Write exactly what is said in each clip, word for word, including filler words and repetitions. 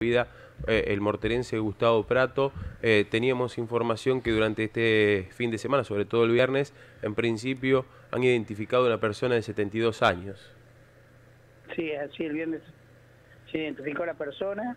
vida eh, el morterense Gustavo Prato. Eh, teníamos información que durante este fin de semana, sobre todo el viernes, en principio han identificado a una persona de setenta y dos años. Sí, así el viernes se identificó la persona,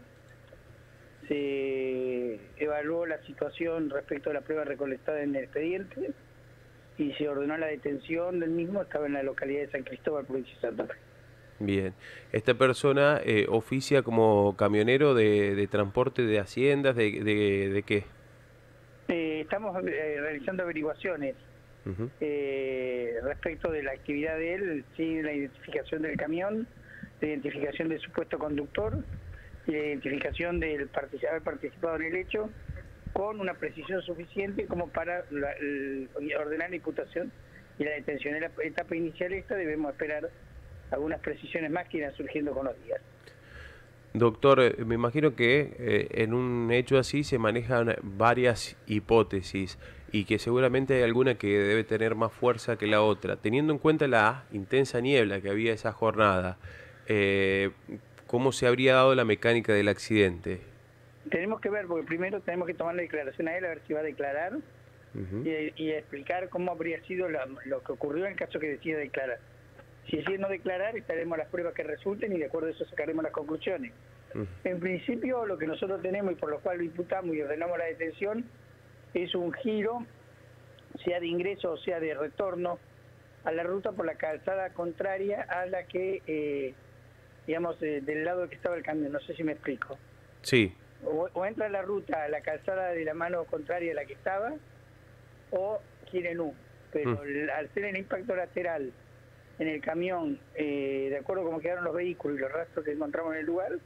se evaluó la situación respecto a la prueba recolectada en el expediente y se ordenó la detención del mismo. Estaba en la localidad de San Cristóbal, provincia de Santa Fe. Bien, esta persona eh, oficia como camionero de, de transporte de haciendas, ¿de, de, de qué? Eh, estamos eh, realizando averiguaciones Uh-huh. eh, respecto de la actividad de él, sí, la identificación del camión, la identificación del supuesto conductor y la identificación del partic- haber participado en el hecho con una precisión suficiente como para la, el, ordenar la imputación y la detención. En la etapa inicial esta debemos esperar algunas precisiones más que irán surgiendo con los días. Doctor, eh, me imagino que eh, en un hecho así se manejan varias hipótesis y que seguramente hay alguna que debe tener más fuerza que la otra. Teniendo en cuenta la intensa niebla que había esa jornada, eh, ¿cómo se habría dado la mecánica del accidente? Tenemos que ver, porque primero tenemos que tomar la declaración a él, a ver si va a declarar Uh-huh. y, y explicar cómo habría sido la, lo que ocurrió en el caso que decida declarar. Si decide no declarar, estaremos a las pruebas que resulten y de acuerdo a eso sacaremos las conclusiones. Uh-huh. En principio, lo que nosotros tenemos y por lo cual lo imputamos y ordenamos la detención es un giro, sea de ingreso o sea de retorno, a la ruta por la calzada contraria a la que, eh, digamos, eh, del lado que estaba el camión. No sé si me explico. Sí. O, o entra a la ruta a la calzada de la mano contraria a la que estaba, o gira en U. Pero Uh-huh. al ser el impacto lateral en el camión, eh, de acuerdo a cómo quedaron los vehículos y los rastros que encontramos en el lugar,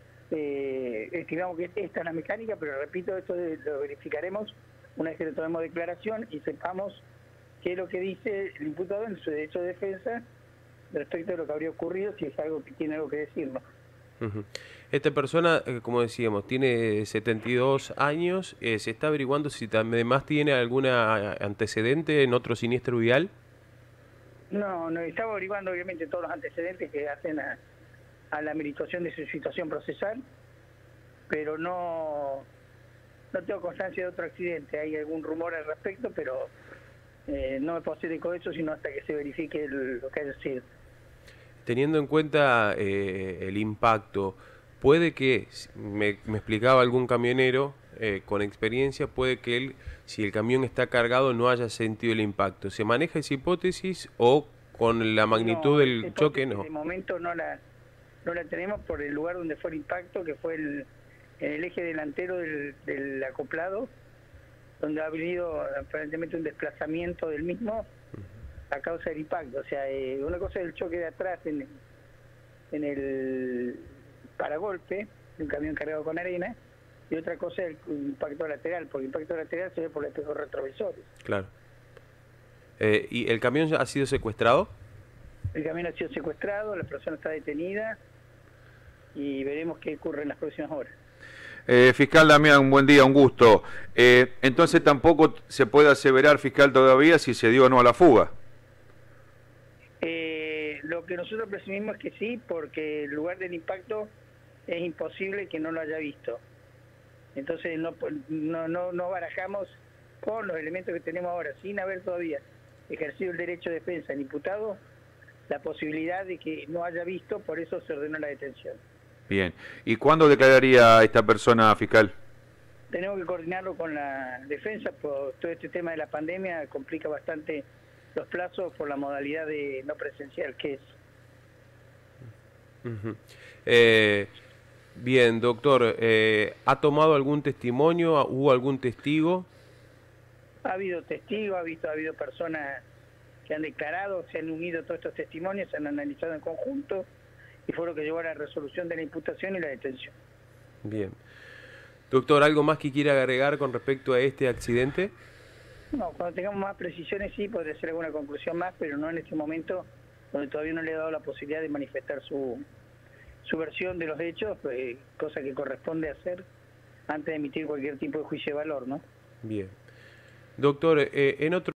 eh, estimamos que esta es la mecánica, pero repito, esto lo verificaremos una vez que le tomemos declaración y sepamos qué es lo que dice el imputado en su derecho de defensa respecto de lo que habría ocurrido, si es algo que tiene algo que decirnos. Uh-huh. Esta persona, eh, como decíamos, tiene setenta y dos años. Eh, ¿se está averiguando si además tiene alguna antecedente en otro siniestro vial? No, no, estamos averiguando obviamente todos los antecedentes que hacen a, a la merituación de su situación procesal, pero no, no tengo constancia de otro accidente. Hay algún rumor al respecto, pero eh, no me posterico eso sino hasta que se verifique el, lo que haya sido. Teniendo en cuenta eh, el impacto, puede que, me, me explicaba algún camionero eh, con experiencia, puede que él, si el camión está cargado, no haya sentido el impacto. ¿Se maneja esa hipótesis o con la magnitud No, del choque no? de momento no la, no la tenemos por el lugar donde fue el impacto, que fue el, en el eje delantero del, del acoplado, donde ha habido aparentemente un desplazamiento del mismo a causa del impacto. O sea, eh, una cosa es el choque de atrás en, en el paragolpe de un camión cargado con arena, y otra cosa es el impacto lateral, porque el impacto lateral se ve por los espejos retrovisores. Claro. Eh, ¿Y el camión ha sido secuestrado? El camión ha sido secuestrado, la persona está detenida y veremos qué ocurre en las próximas horas. Eh, fiscal Damián, un buen día, un gusto. Eh, entonces tampoco se puede aseverar, fiscal, todavía si se dio o no a la fuga. Eh, lo que nosotros presumimos es que sí, porque el lugar del impacto es imposible que no lo haya visto. Entonces no, no, no, no barajamos con los elementos que tenemos ahora, sin haber todavía ejercido el derecho de defensa del imputado, la posibilidad de que no haya visto, por eso se ordenó la detención. Bien. ¿Y cuándo declararía esta persona, fiscal? Tenemos que coordinarlo con la defensa, por todo este tema de la pandemia complica bastante los plazos por la modalidad de no presencial que es. Uh-huh. eh, bien, doctor, eh, ¿ha tomado algún testimonio? ¿Hubo algún testigo? Ha habido testigos, ha, visto, ha habido personas que han declarado, se han unido todos estos testimonios, se han analizado en conjunto y fue lo que llevó a la resolución de la imputación y la detención. Bien. Doctor, ¿algo más que quiera agregar con respecto a este accidente? No, cuando tengamos más precisiones sí, podría ser alguna conclusión más, pero no en este momento, donde todavía no le he dado la posibilidad de manifestar su, su versión de los hechos, pues, cosa que corresponde hacer antes de emitir cualquier tipo de juicio de valor, ¿no? Bien. Doctor, eh, en otro